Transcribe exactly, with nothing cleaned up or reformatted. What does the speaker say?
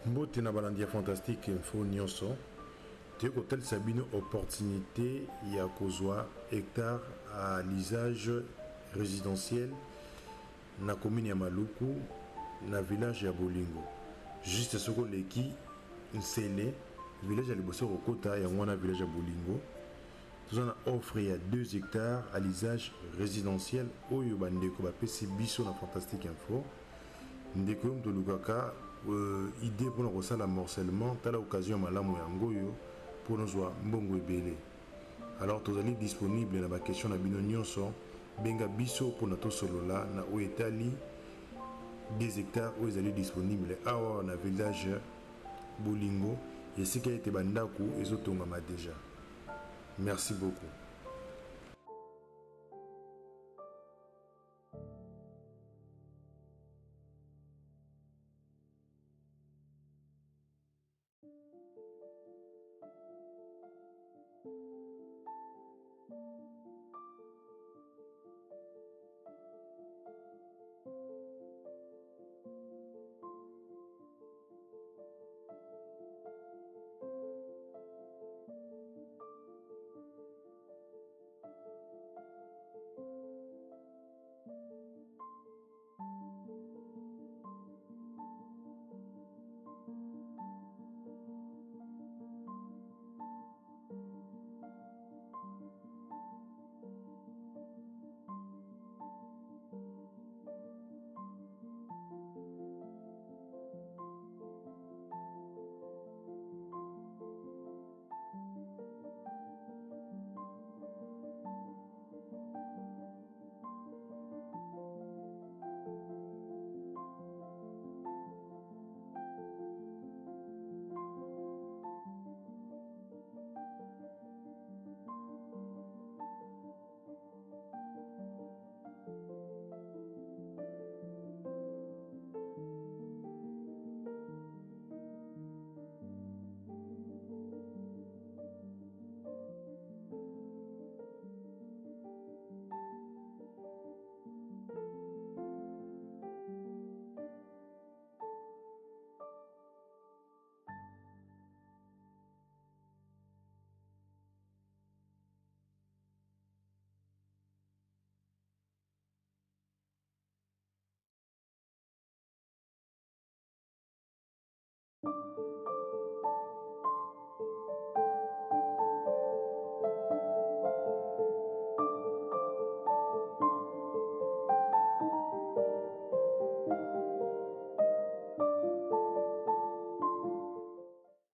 Mbote na balandia fantastique info nyonso te kotel sabino opportunité ya kozwa hectare à l'usage résidentiel na commune ya Maluku na village ya Bolingo juste soko leki nsele village ya liboso kokota ya ngwana village ya Bolingo tozana offre ya deux hectares à l'usage résidentiel oyo bandeko bapesi biso na fantastique info ndeko mto lukaka euh, idée pour nous la morcellement tala occasion malamu yango yo pour nous voir mbongo ebele. Alors tous allez disponible na ba question na bino nyonso benga biso pour na to solola na o etali deux hectares où ils allaient disponible awa na village Bolingo et ce qui a été bandaku ezotongama déjà. Merci beaucoup.